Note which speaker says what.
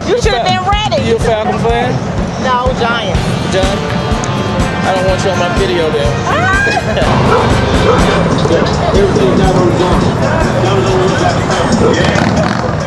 Speaker 1: You should have been ready.
Speaker 2: You a Falcon fan?
Speaker 1: No, Giant.
Speaker 2: Giant? I don't want you on my video then.
Speaker 3: Everything's not on the ground. Yeah.